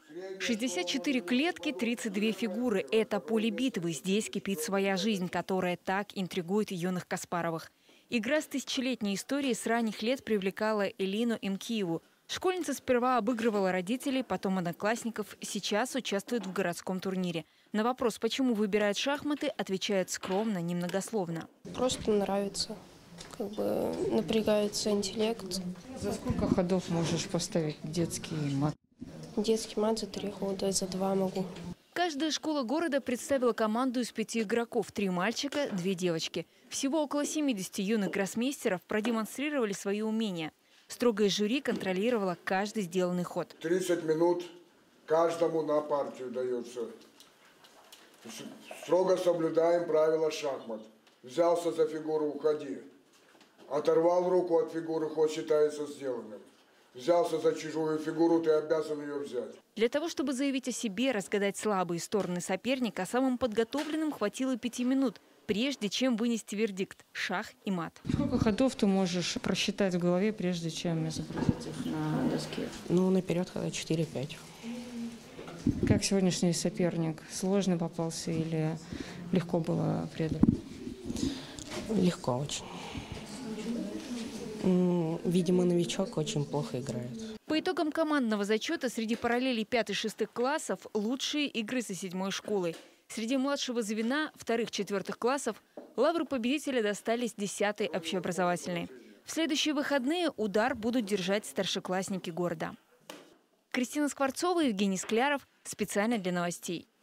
64 клетки, 32 фигуры. Это поле битвы. Здесь кипит своя жизнь, которая так интригует юных Каспаровых. Игра с тысячелетней историей с ранних лет привлекала Элину Имкиеву. Школьница сперва обыгрывала родителей, потом одноклассников. Сейчас участвует в городском турнире. На вопрос, почему выбирает шахматы, отвечает скромно, немногословно. Просто нравится. Напрягается интеллект. За сколько ходов можешь поставить детский мат? Детский мат за 3 хода, за 2 могу. Каждая школа города представила команду из 5 игроков. 3 мальчика, 2 девочки. Всего около 70 юных гроссмейстеров продемонстрировали свои умения. Строгое жюри контролировало каждый сделанный ход. 30 минут каждому на партию дается. Строго соблюдаем правила шахмат. Взялся за фигуру – уходи. Оторвал руку от фигуры, ход считается сделанным. Взялся за чужую фигуру, ты обязан ее взять. Для того, чтобы заявить о себе, разгадать слабые стороны соперника, самым подготовленным хватило 5 минут, прежде чем вынести вердикт – шах и мат. Сколько ходов ты можешь просчитать в голове, прежде чем изобразить их на доске? Наперед хода 4-5. Как сегодняшний соперник? Сложно попался или легко было преодолеть? Легко очень. Видимо, новичок очень плохо играет. По итогам командного зачета среди параллелей 5-6 классов лучшие игры со 7-й школой. Среди младшего звена 2-4 классов лавры победителя достались 10-й общеобразовательной. В следующие выходные удар будут держать старшеклассники города. Кристина Скворцова, Евгений Скляров. Специально для новостей.